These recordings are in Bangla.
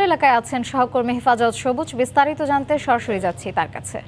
এলাকায় আছেন সহকর্মী হেফাজত সবুজ। বিস্তারিত জানতে সরাসরি যাচ্ছি তার কাছে।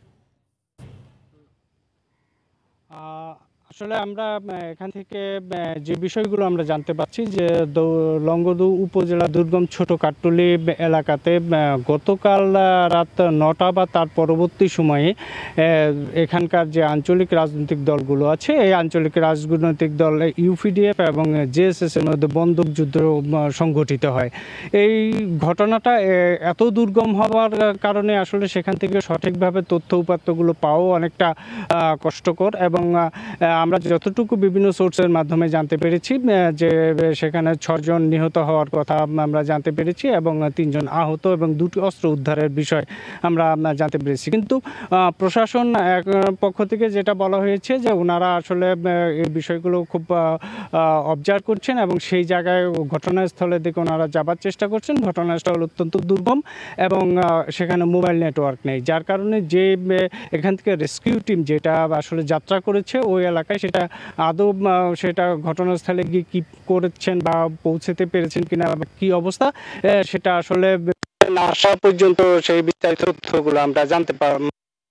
আসলে আমরা এখান থেকে যে বিষয়গুলো আমরা জানতে পারছি যে লংগদু উপজেলা দুর্গম ছোট কাট্টুলি এলাকাতে গতকাল রাত 9টা বা তার পরবর্তী সময়ে এখানকার যে আঞ্চলিক রাজনৈতিক দলগুলো আছে এই আঞ্চলিক রাজনৈতিক দল ইউপিডিএফ এবং জেএসএস এর মধ্যে বন্দুকযুদ্ধ সংঘটিত হয়। এই ঘটনাটা এত দুর্গম হওয়ার কারণে আসলে সেখান থেকে সঠিকভাবে তথ্য উপাত্তগুলো পাওয়া অনেকটা কষ্টকর এবং আমরা যতটুকু বিভিন্ন সোর্সের মাধ্যমে জানতে পেরেছি যে সেখানে 6 জন নিহত হওয়ার কথা আমরা জানতে পেরেছি এবং 3 জন আহত এবং 2টি অস্ত্র উদ্ধারের বিষয় আমরা জানতে পেরেছি। কিন্তু প্রশাসন পক্ষ থেকে যেটা বলা হয়েছে যে ওনারা আসলে এই বিষয়গুলো খুব অবজার্ভ করছেন এবং সেই জায়গায় ঘটনাস্থলের দিকে ওনারা যাবার চেষ্টা করছেন। ঘটনাস্থল অত্যন্ত দুর্গম এবং সেখানে মোবাইল নেটওয়ার্ক নেই, যার কারণে যে এখান থেকে রেস্কিউ টিম যেটা আসলে যাত্রা করেছে ওই এলাকায় সেটা আদৌ সেটা ঘটনাস্থলে গিয়ে কি করেছেন বা পৌঁছতে পেরেছেন কিনা বা কি অবস্থা সেটা আসলে না আসা পর্যন্ত সেই বিস্তারিত তথ্যগুলো আমরা জানতে পারব।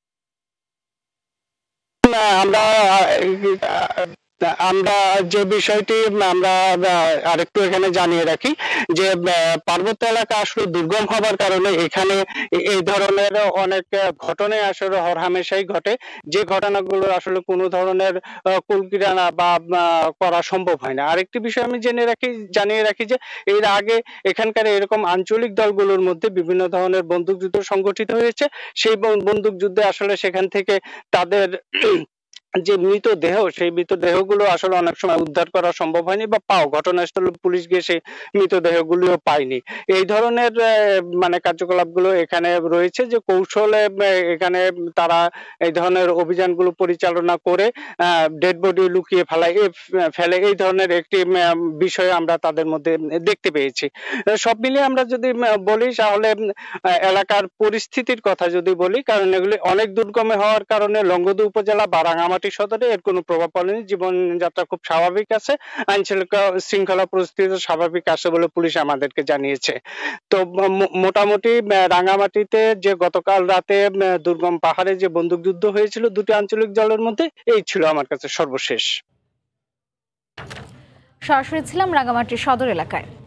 আমরা যে বিষয়টি আমরা আরেকটু এখানে জানিয়ে রাখি যে পার্বত্য এলাকা আসলে দুর্গম হবার কারণে এখানে এই ধরনের অনেক ঘটনাই আসলে হরহামেশাই ঘটে, যে ঘটনাগুলো আসলে কোনো ধরনের কুলকিনারা বা করা সম্ভব হয় না। আরেকটি বিষয় আমি জানিয়ে রাখি যে এর আগে এখানকার এরকম আঞ্চলিক দলগুলোর মধ্যে বিভিন্ন ধরনের বন্দুকযুদ্ধ সংগঠিত হয়েছে। সেই বন্দুকযুদ্ধে আসলে সেখান থেকে তাদের যে মৃতদেহ সেই মৃতদেহগুলো আসলে অনেক সময় উদ্ধার করা সম্ভব হয়নি বা ঘটনাস্থলে পুলিশ গিয়ে সেই মৃতদেহগুলিও পায়নি। এই ধরনের মানে কার্যকলাপগুলো এখানে রয়েছে যে কৌশলে এখানে তারা এই ধরনের অভিযানগুলো পরিচালনা করে ডেড বডি লুকিয়ে ফেলে এই ধরনের একটি বিষয় আমরা তাদের মধ্যে দেখতে পেয়েছি। সব মিলিয়ে আমরা যদি বলি তাহলে এলাকার পরিস্থিতির কথা যদি বলি, কারণ এগুলি অনেক দুর্গমে হওয়ার কারণে লংগদু উপজেলা বা রাঙামাটি সদরে এর কোনো প্রভাব পড়েনি। জীবনযাত্রা খুব স্বাভাবিক আছে, আইন শৃঙ্খলা পরিস্থিতি স্বাভাবিক আছে বলে পুলিশ আমাদেরকে জানিয়েছে। তো মোটামুটি রাঙামাটিতে যে গতকাল রাতে দুর্গম পাহাড়ে যে বন্দুকযুদ্ধ হয়েছিল 2টি আঞ্চলিক দলের মধ্যে, এই ছিল আমার কাছে সর্বশেষ। সরাসরি ছিলাম রাঙামাটির সদর এলাকায়।